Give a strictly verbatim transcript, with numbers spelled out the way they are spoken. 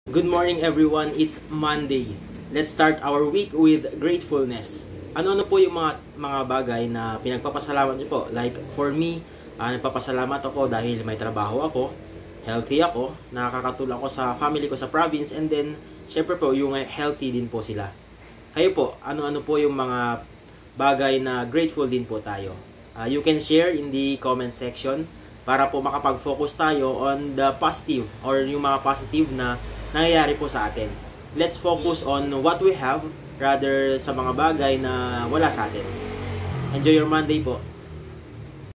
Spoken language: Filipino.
Good morning everyone, it's Monday. Let's start our week with gratefulness. Ano-ano po yung mga, mga bagay na pinagpapasalamat niyo po? Like for me, uh, nagpapasalamat ako dahil may trabaho ako, healthy ako, nakakatulong ako sa family ko sa province, and then syempre po yung healthy din po sila. Kayo po, ano-ano po yung mga bagay na grateful din po tayo? Uh, you can share in the comment section para po makapag-focus tayo on the positive or yung mga positive na nangyayari po sa atin. Let's focus on what we have rather sa mga bagay na wala sa atin. Enjoy your Monday po.